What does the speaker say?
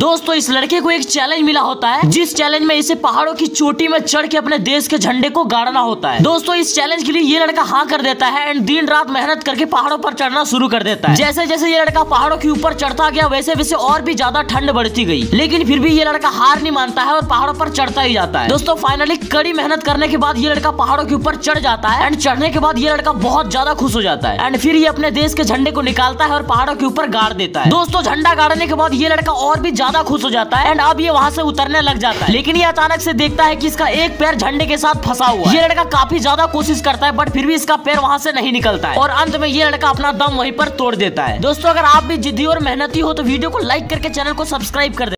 दोस्तों इस लड़के को एक चैलेंज मिला होता है, जिस चैलेंज में इसे पहाड़ों की चोटी में चढ़ के अपने देश के झंडे को गाड़ना होता है। दोस्तों इस चैलेंज के लिए ये लड़का हाँ कर देता है एंड दिन रात मेहनत करके पहाड़ों पर चढ़ना शुरू कर देता है। जैसे जैसे ये लड़का पहाड़ों के ऊपर चढ़ता गया वैसे वैसे और भी ज्यादा ठंड बढ़ती गई, लेकिन फिर भी ये लड़का हार नहीं मानता है और पहाड़ों पर चढ़ता ही जाता है। दोस्तों फाइनली कड़ी मेहनत करने के बाद ये लड़का पहाड़ों के ऊपर चढ़ जाता है एंड चढ़ने के बाद ये लड़का बहुत ज्यादा खुश हो जाता है एंड फिर ये अपने देश के झंडे को निकालता है और पहाड़ों के ऊपर गाड़ देता है। दोस्तों झंडा गाड़ने के बाद ये लड़का और भी ज्यादा खुश हो जाता है एंड अब ये वहाँ से उतरने लग जाता है, लेकिन ये अचानक से देखता है कि इसका एक पैर झंडे के साथ फंसा हुआ है। ये लड़का काफी ज्यादा कोशिश करता है बट फिर भी इसका पैर वहाँ से नहीं निकलता है और अंत में ये लड़का अपना दम वहीं पर तोड़ देता है। दोस्तों अगर आप भी जिद्दी और मेहनती हो तो वीडियो को लाइक करके चैनल को सब्सक्राइब कर दे।